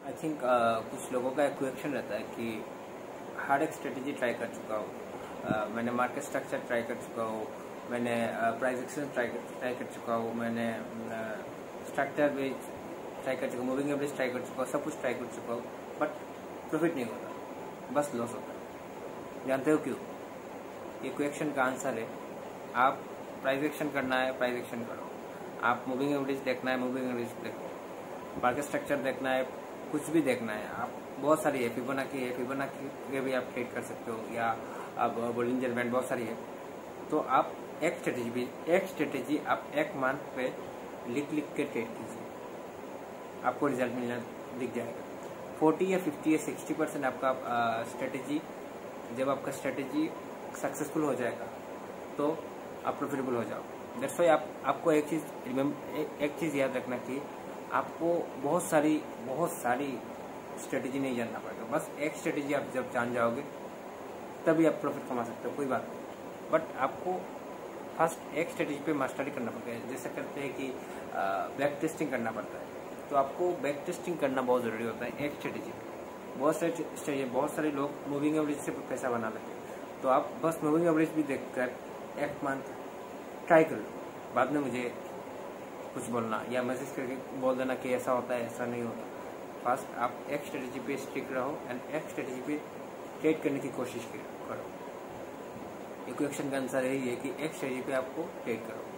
I think कुछ लोगों का एक क्वेश्चन रहता है कि हर एक स्ट्रेटेजी ट्राई कर चुका हूँ, मैंने मार्केट स्ट्रक्चर ट्राई कर चुका हूँ, मैंने प्राइस एक्शन ट्राई कर चुका हूँ, मैंने स्ट्रक्चर भी ट्राई कर चुका हूँ, मूविंग एवरेज ट्राई कर चुका हूँ, सब कुछ ट्राई कर चुका हूँ, बट प्रॉफिट नहीं होता, बस लॉस होता है। जानते हो क्यों? ये क्वेश्चन का आंसर है, आप प्राइस एक्शन करना है, प्राइस एक्शन करो। आप मूविंग एवरेज देखना है, मूविंग एवरेज देखो। मार्केट स्ट्रक्चर देखना है, कुछ भी देखना है, आप बहुत सारी है, फिबोनाची के भी आप ट्रेड कर सकते हो, या आप बोलिंजर बैंड, बहुत सारी है। तो आप एक स्ट्रेटेजी आप एक मंथ पे लिख के ट्रेड कीजिए, आपको रिजल्ट मिलना दिख जाएगा। 40 या 50 या 60% आपका स्ट्रेटेजी, जब आपका स्ट्रेटेजी सक्सेसफुल हो जाएगा तो आप प्रॉफिटेबल हो जाओ। दैट्स वाई आपको एक चीज़ याद रखना कि आपको बहुत सारी स्ट्रेटेजी नहीं जानना पड़ेगा। बस एक स्ट्रेटेजी आप जब जान जाओगे तभी आप प्रॉफिट कमा सकते हो, कोई बात नहीं। बट आपको फर्स्ट एक स्ट्रेटेजी पे मास्टरी करना पड़ेगा। जैसे करते हैं कि बैक टेस्टिंग करना पड़ता है, तो आपको बैक टेस्टिंग करना बहुत ज़रूरी होता है एक स्ट्रेटेजी पे। बहुत सारे लोग मूविंग एवरेज से पैसा बना लेते हैं, तो आप बस मूविंग एवरेज भी देखकर एक मंथ ट्राई कर लो, बाद में मुझे कुछ बोलना या मैसेज करके बोल देना कि ऐसा होता है, ऐसा नहीं होता। फर्स्ट आप एक स्ट्रेटेजी पे स्टिक रहो एंड एक स्ट्रेटेजी पे ट्रेड करने की कोशिश करो। इक्वेशन का आंसर यही है कि एक स्ट्रेटेजी पे आपको ट्रेड करो।